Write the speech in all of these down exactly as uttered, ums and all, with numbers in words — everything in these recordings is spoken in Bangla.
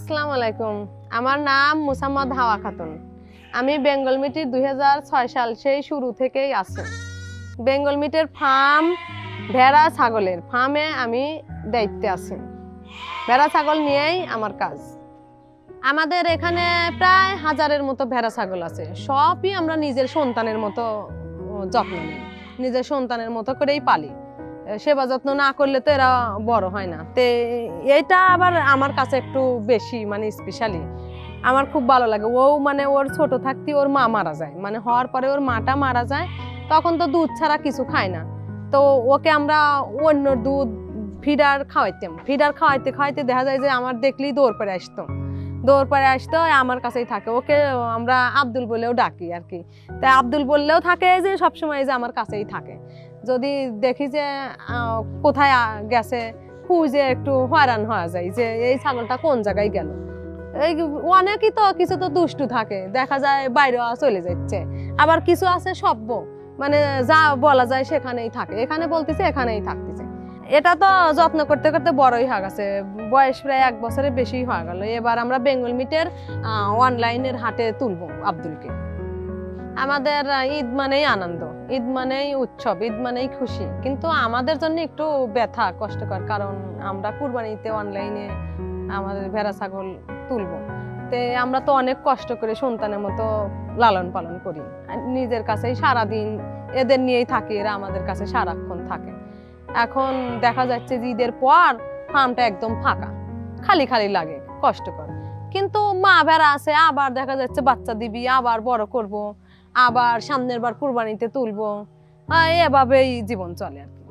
আসসালামু আলাইকুম। আমার নাম মুসাম্মদ হাওয়া খাতুন। আমি বেঙ্গল মিটের দুই হাজার ছয় সাল সেই শুরু থেকেই আছি। বেঙ্গল মিটের ফার্ম ভেড়া ছাগলের ফার্মে আমি দায়িত্বে আছি। ভেড়া ছাগল নিয়েই আমার কাজ। আমাদের এখানে প্রায় হাজারের মতো ভেড়া ছাগল আছে। সবই আমরা নিজের সন্তানের মতো যত্ন নিই, নিজের সন্তানের মতো করেই পালি। সেবা যত্ন না করলে তো এরা বড় হয় না। তে এইটা আবার আমার কাছে একটু বেশি মানে স্পেশালি আমার খুব ভালো লাগে। ও মানে ওর ছোট থাকতে ওর মা মারা যায়, মানে হওয়ার পরে ওর মাটা মারা যায়, তখন তো দুধ ছাড়া কিছু খায় না। তো ওকে আমরা অন্য দুধ ফিডার খাওয়াইতাম। ফিডার খাওয়াইতে খাওয়াইতে দেখা যায় যে আমার দেখলেই দৌড় পরে আসতো, দৌড় পরে আসতো, আমার কাছেই থাকে। ওকে আমরা আব্দুল বলেও ডাকি আর কি। তাই আব্দুল বললেও থাকে যে সবসময় যে আমার কাছেই থাকে। যদি দেখি যে কোথায় গেছে খুঁজে একটু হয়রান হওয়া যায় যে এই ছাগলটা কোন জায়গায় গেল। এই অনেকই তো কিছু তো দুষ্টু থাকে, দেখা যায় বাইরে চলে যাচ্ছে, আবার কিছু আছে সভ্য, মানে যা বলা যায় সেখানেই থাকে, এখানে বলতেছে এখানেই থাকতেছে। এটা তো যত্ন করতে করতে বড়ই হয়ে গেছে, বয়স প্রায় এক বছরের বেশি হয়ে গেল। এবার আমরা বেঙ্গল মিটের অনলাইনের হাটে তুলবো আব্দুলকে। আমাদের ঈদ মানেই আনন্দ, ঈদ মানেই উৎসব, ঈদ মানেই খুশি, কিন্তু আমাদের জন্য একটু ব্যথা কষ্টকর, কারণ আমরা কুরবানিতে অনলাইনে আমাদের ভেড়া ছাগল তুলবো। তে আমরা তো অনেক কষ্ট করে সন্তানের মতো লালন পালন করি, নিজের কাছেই সারাদিন এদের নিয়েই থাকি, এরা আমাদের কাছে সারাক্ষণ থাকে। এখন দেখা যাচ্ছে যে ঈদের পর ফার্মটা একদম ফাঁকা, খালি খালি লাগে, কষ্টকর। কিন্তু মা ভেড়া আছে, আবার দেখা যাচ্ছে বাচ্চা দিবি, আবার বড় করব, আবার সামনের বার কুরবানিতে তুলবো, এভাবেই জীবন চলে আর কি।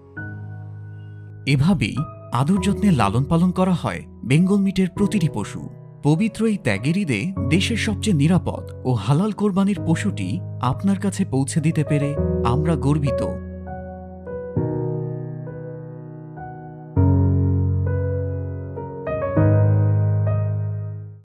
এভাবেই আদর যত্নে লালন পালন করা হয় বেঙ্গল মিটের প্রতিটি পশু। পবিত্র এই ত্যাগের ঈদে দেশের সবচেয়ে নিরাপদ ও হালাল কোরবানির পশুটি আপনার কাছে পৌঁছে দিতে পেরে আমরা গর্বিত।